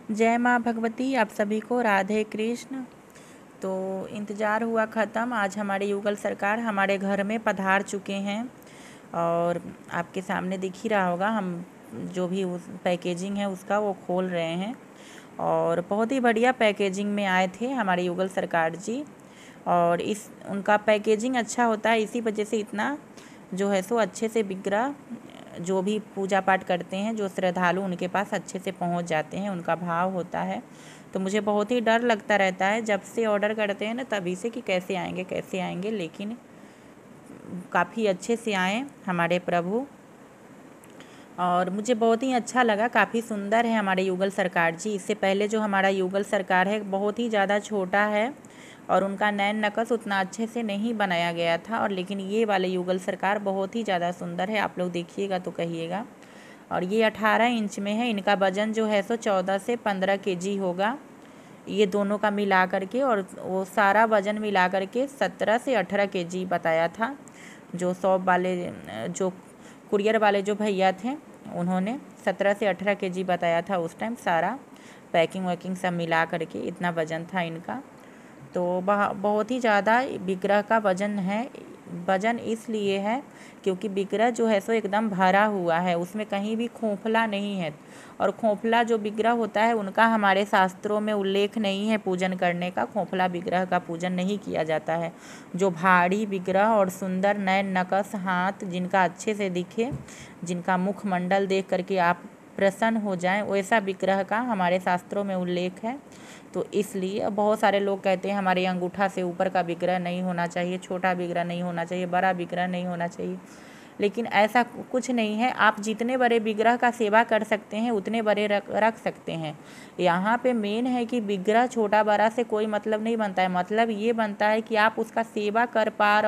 जय माँ भगवती, आप सभी को राधे कृष्ण। तो इंतज़ार हुआ ख़त्म। आज हमारे युगल सरकार हमारे घर में पधार चुके हैं और आपके सामने दिख ही रहा होगा, हम जो भी उस पैकेजिंग है उसका वो खोल रहे हैं। और बहुत ही बढ़िया पैकेजिंग में आए थे हमारे युगल सरकार जी। और इस उनका पैकेजिंग अच्छा होता है, इसी वजह से इतना जो है सो अच्छे से विग्रह जो भी पूजा पाठ करते हैं, जो श्रद्धालु उनके पास अच्छे से पहुंच जाते हैं, उनका भाव होता है। तो मुझे बहुत ही डर लगता रहता है जब से ऑर्डर करते हैं ना, तभी से कि कैसे आएंगे, लेकिन काफ़ी अच्छे से आए हमारे प्रभु। और मुझे बहुत ही अच्छा लगा, काफ़ी सुंदर है हमारे युगल सरकार जी। इससे पहले जो हमारा युगल सरकार है बहुत ही ज़्यादा छोटा है और उनका नैन नक्श उतना अच्छे से नहीं बनाया गया था, और लेकिन ये वाले युगल सरकार बहुत ही ज़्यादा सुंदर है। आप लोग देखिएगा तो कहिएगा। और ये 18 इंच में है। इनका वज़न जो है सो 14 से 15 केजी होगा, ये दोनों का मिला करके। और वो सारा वज़न मिला करके 17 से 18 केजी बताया था। जो शॉप वाले, जो कुरियर वाले जो भैया थे, उन्होंने 17 से 18 केजी बताया था उस टाइम। सारा पैकिंग वैकिंग सब मिला करके इतना वज़न था इनका। तो बहुत ही ज़्यादा विग्रह का वज़न है। वज़न इसलिए है क्योंकि विग्रह जो है सो एकदम भरा हुआ है, उसमें कहीं भी खोखला नहीं है। और खोखला जो विग्रह होता है उनका हमारे शास्त्रों में उल्लेख नहीं है पूजन करने का। खोखला विग्रह का पूजन नहीं किया जाता है। जो भारी विग्रह और सुंदर नयन नक्श हाथ जिनका अच्छे से दिखे, जिनका मुखमंडल देख करके आप प्रसन्न हो जाएं, वैसा विग्रह का हमारे शास्त्रों में उल्लेख है। तो इसलिए बहुत सारे लोग कहते हैं हमारे अंगूठा से ऊपर का विग्रह नहीं होना चाहिए, छोटा विग्रह नहीं होना चाहिए, बड़ा विग्रह नहीं होना चाहिए, लेकिन ऐसा कुछ नहीं है। आप जितने बड़े विग्रह का सेवा कर सकते हैं उतने बड़े रख सकते हैं। यहाँ पे मेन है कि विग्रह छोटा बड़ा से कोई मतलब नहीं बनता है। मतलब ये बनता है कि आप उसका सेवा कर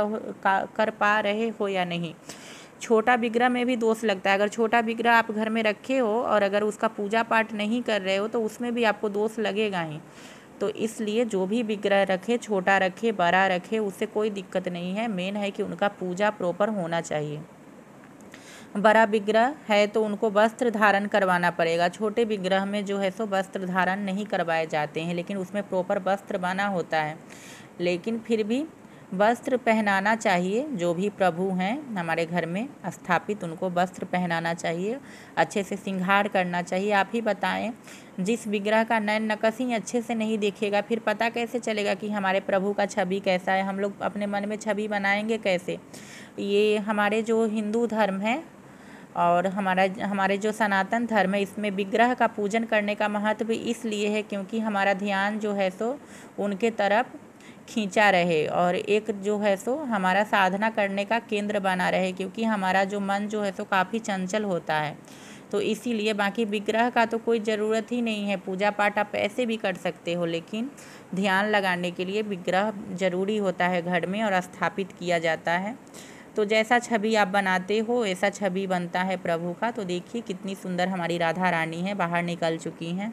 पा रहे हो या नहीं। छोटा विग्रह में भी दोष लगता है। अगर छोटा विग्रह आप घर में रखे हो और अगर उसका पूजा पाठ नहीं कर रहे हो तो उसमें भी आपको दोष लगेगा ही। तो इसलिए जो भी विग्रह रखे, छोटा रखे बड़ा रखे, उससे कोई दिक्कत नहीं है। मेन है कि उनका पूजा प्रॉपर होना चाहिए। बड़ा विग्रह है तो उनको वस्त्र धारण करवाना पड़ेगा। छोटे विग्रह में जो है सो वस्त्र धारण नहीं करवाए जाते हैं, लेकिन उसमें प्रॉपर वस्त्र बना होता है। लेकिन फिर भी वस्त्र पहनाना चाहिए। जो भी प्रभु हैं हमारे घर में स्थापित, उनको वस्त्र पहनाना चाहिए, अच्छे से श्रृंगार करना चाहिए। आप ही बताएं, जिस विग्रह का नयन नक्श ही अच्छे से नहीं देखेगा, फिर पता कैसे चलेगा कि हमारे प्रभु का छवि कैसा है। हम लोग अपने मन में छवि बनाएंगे कैसे। ये हमारे जो हिंदू धर्म है और हमारे जो सनातन धर्म है, इसमें विग्रह का पूजन करने का महत्व इसलिए है क्योंकि हमारा ध्यान जो है सो उनके तरफ खींचा रहे और एक जो है सो हमारा साधना करने का केंद्र बना रहे, क्योंकि हमारा जो मन जो है सो काफ़ी चंचल होता है। तो इसीलिए बाकी विग्रह का तो कोई ज़रूरत ही नहीं है। पूजा पाठ आप ऐसे भी कर सकते हो, लेकिन ध्यान लगाने के लिए विग्रह ज़रूरी होता है घर में और स्थापित किया जाता है। तो जैसा छवि आप बनाते हो ऐसा छवि बनता है प्रभु का। तो देखिए कितनी सुंदर हमारी राधा रानी है, बाहर निकल चुकी हैं।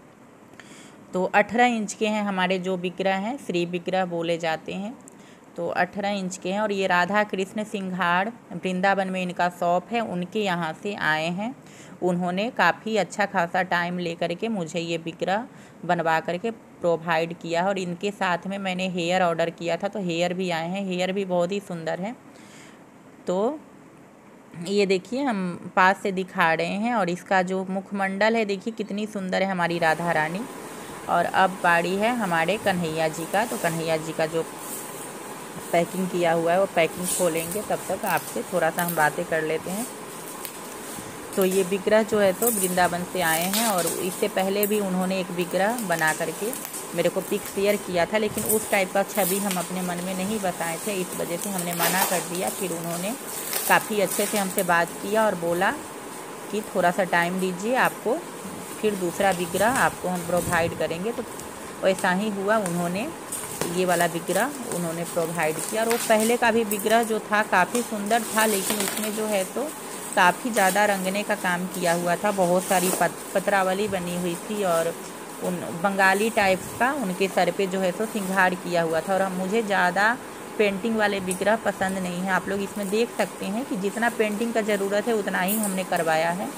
तो 18 इंच के हैं हमारे जो विग्रह हैं, श्री विग्रह बोले जाते हैं। तो 18 इंच के हैं और ये राधा कृष्ण सिंघाड़ वृंदावन में इनका शॉप है, उनके यहाँ से आए हैं। उन्होंने काफ़ी अच्छा खासा टाइम ले करके मुझे ये विग्रह बनवा करके प्रोवाइड किया है। और इनके साथ में मैंने हेयर ऑर्डर किया था, तो हेयर भी आए हैं। हेयर भी बहुत ही सुंदर है। तो ये देखिए हम पास से दिखा रहे हैं और इसका जो मुखमंडल है देखिए कितनी सुंदर है हमारी राधा रानी। और अब बारी है हमारे कन्हैया जी का। तो कन्हैया जी का जो पैकिंग किया हुआ है वो पैकिंग खोलेंगे, तब तक आपसे थोड़ा सा हम बातें कर लेते हैं। तो ये विग्रह जो है तो वृंदावन से आए हैं और इससे पहले भी उन्होंने एक विग्रह बना करके मेरे को पिक शेयर किया था, लेकिन उस टाइप का छवि हम अपने मन में नहीं बताए थे, इस वजह से हमने मना कर दिया। फिर उन्होंने काफ़ी अच्छे से हमसे बात किया और बोला कि थोड़ा सा टाइम दीजिए, आपको फिर दूसरा विग्रह आपको हम प्रोवाइड करेंगे। तो वैसा ही हुआ, उन्होंने ये वाला विग्रह उन्होंने प्रोवाइड किया। और वो पहले का भी विग्रह जो था काफ़ी सुंदर था, लेकिन उसमें जो है तो काफ़ी ज़्यादा रंगने का काम किया हुआ था। बहुत सारी पत्रावली बनी हुई थी और उन बंगाली टाइप का उनके सर पे जो है तो सिंगार किया हुआ था। और मुझे ज़्यादा पेंटिंग वाले विग्रह पसंद नहीं है। आप लोग इसमें देख सकते हैं कि जितना पेंटिंग का ज़रूरत है उतना ही हमने करवाया है।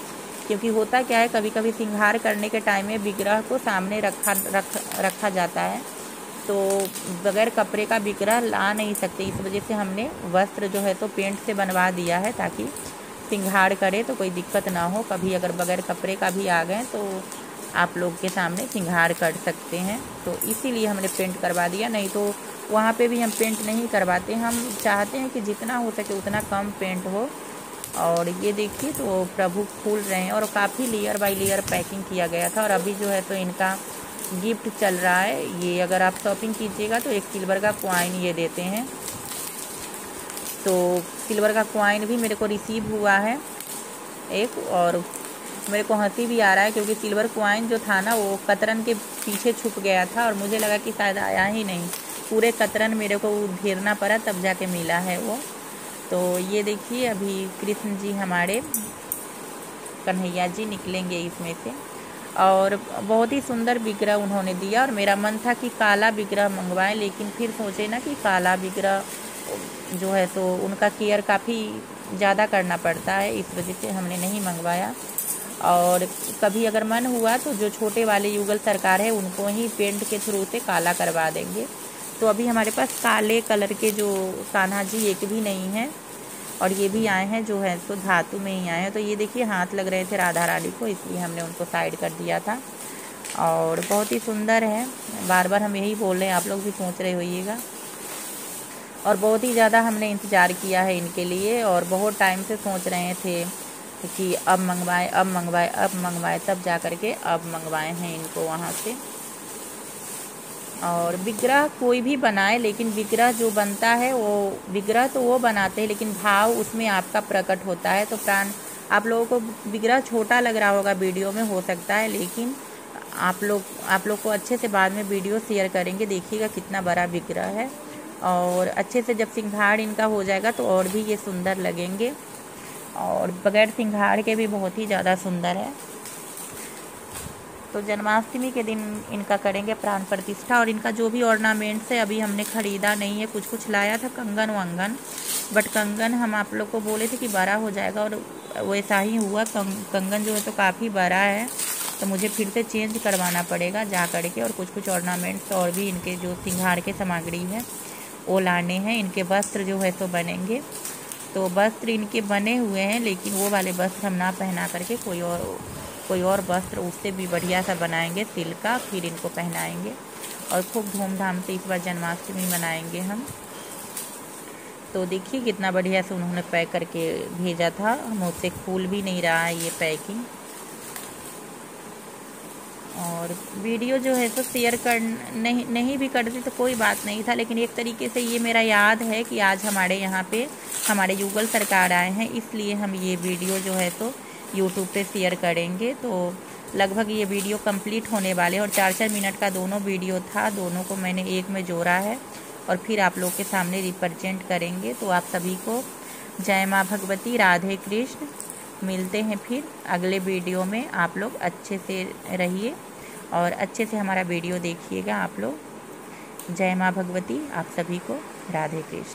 क्योंकि होता क्या है, कभी कभी सिंगार करने के टाइम में विग्रह को सामने रखा जाता है, तो बगैर कपड़े का विग्रह ला नहीं सकते। इस वजह से हमने वस्त्र जो है तो पेंट से बनवा दिया है, ताकि सिंगार करे तो कोई दिक्कत ना हो। कभी अगर बगैर कपड़े का भी आ गए तो आप लोग के सामने सिंगार कर सकते हैं, तो इसीलिए हमने पेंट करवा दिया। नहीं तो वहाँ पे भी हम पेंट नहीं करवाते, हम चाहते हैं कि जितना हो सके उतना कम पेंट हो। और ये देखिए तो प्रभु फूल रहे हैं, और काफ़ी लेयर बाय लेयर पैकिंग किया गया था। और अभी जो है तो इनका गिफ्ट चल रहा है। ये अगर आप शॉपिंग कीजिएगा तो एक सिल्वर का कॉइन ये देते हैं, तो सिल्वर का कॉइन भी मेरे को रिसीव हुआ है एक। और मेरे को हंसी भी आ रहा है, क्योंकि सिल्वर कॉइन जो था ना वो कतरन के पीछे छुप गया था, और मुझे लगा कि शायद आया ही नहीं। पूरे कतरन मेरे को घेरना पड़ा, तब जाके मिला है वो। तो ये देखिए अभी कृष्ण जी हमारे, कन्हैया जी निकलेंगे इसमें से। और बहुत ही सुंदर विग्रह उन्होंने दिया, और मेरा मन था कि काला विग्रह मंगवाएं, लेकिन फिर सोचे ना कि काला विग्रह जो है तो उनका केयर काफ़ी ज़्यादा करना पड़ता है, इस वजह से हमने नहीं मंगवाया। और कभी अगर मन हुआ तो जो छोटे वाले युगल सरकार है उनको ही पेंट के थ्रू से काला करवा देंगे। तो अभी हमारे पास काले कलर के जो कान्हा जी एक भी नहीं है, और ये भी आए हैं जो है तो धातु में ही आए हैं। तो ये देखिए हाथ लग रहे थे राधा रानी को, इसलिए हमने उनको साइड कर दिया था। और बहुत ही सुंदर है, बार बार हम यही बोल रहे हैं, आप लोग भी सोच रहे होइएगा। और बहुत ही ज़्यादा हमने इंतज़ार किया है इनके लिए, और बहुत टाइम से सोच रहे थे कि अब मंगवाएं अब मंगवाएं अब मंगवाएं, तब जा कर के अब मंगवाए हैं इनको वहाँ से। और विग्रह कोई भी बनाए, लेकिन विग्रह जो बनता है वो विग्रह तो वो बनाते हैं, लेकिन भाव उसमें आपका प्रकट होता है। तो प्राण, आप लोगों को विग्रह छोटा लग रहा होगा वीडियो में, हो सकता है, लेकिन आप लोग को अच्छे से बाद में वीडियो शेयर करेंगे, देखिएगा कितना बड़ा विग्रह है। और अच्छे से जब सिंगार इनका हो जाएगा तो और भी ये सुंदर लगेंगे, और बगैर सिंगार के भी बहुत ही ज़्यादा सुंदर है। तो जन्माष्टमी के दिन इनका करेंगे प्राण प्रतिष्ठा। और इनका जो भी ऑर्नामेंट्स है अभी हमने ख़रीदा नहीं है, कुछ लाया था कंगन वंगन, बट कंगन हम आप लोग को बोले थे कि बड़ा हो जाएगा, और वैसा ही हुआ। कंगन जो है तो काफ़ी बड़ा है, तो मुझे फिर से चेंज करवाना पड़ेगा जा करके। और कुछ ऑर्नामेंट्स और भी इनके जो सिंगार के सामग्री है वो लाने हैं। इनके वस्त्र जो है तो बनेंगे, तो वस्त्र इनके बने हुए हैं, लेकिन वो वाले वस्त्र हम ना पहना करके कोई और वस्त्र उससे भी बढ़िया सा बनाएंगे सिल्क का, फिर इनको पहनाएंगे। और खूब धूमधाम से इस बार जन्माष्टमी मनाएंगे हम। तो देखिए कितना बढ़िया से उन्होंने पैक करके भेजा था, मुझसे खुल भी नहीं रहा है ये पैकिंग। और वीडियो जो है तो शेयर कर नहीं भी करती तो कोई बात नहीं था, लेकिन एक तरीके से ये मेरा याद है कि आज हमारे यहाँ पे हमारे युगल सरकार आए हैं, इसलिए हम ये वीडियो जो है तो यूट्यूब पे शेयर करेंगे। तो लगभग ये वीडियो कंप्लीट होने वाले, और 4-4 मिनट का दोनों वीडियो था, दोनों को मैंने एक में जोड़ा है और फिर आप लोग के सामने रिप्रेजेंट करेंगे। तो आप सभी को जय माँ भगवती, राधे कृष्ण। मिलते हैं फिर अगले वीडियो में। आप लोग अच्छे से रहिए और अच्छे से हमारा वीडियो देखिएगा आप लोग। जय माँ भगवती, आप सभी को राधे कृष्ण।